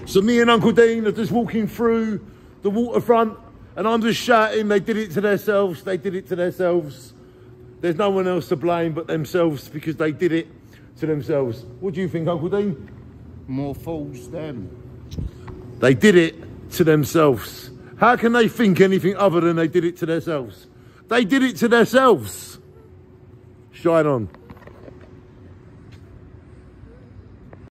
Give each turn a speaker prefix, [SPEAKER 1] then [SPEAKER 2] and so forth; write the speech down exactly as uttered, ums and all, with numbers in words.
[SPEAKER 1] So me and Uncle Dean are just walking through the waterfront and I'm just shouting, they did it to themselves, they did it to themselves. There's no one else to blame but themselves because they did it to themselves. What do you think, Uncle Dean?
[SPEAKER 2] More fools them.
[SPEAKER 1] They did it to themselves. How can they think anything other than they did it to themselves? They did it to themselves. Shine on.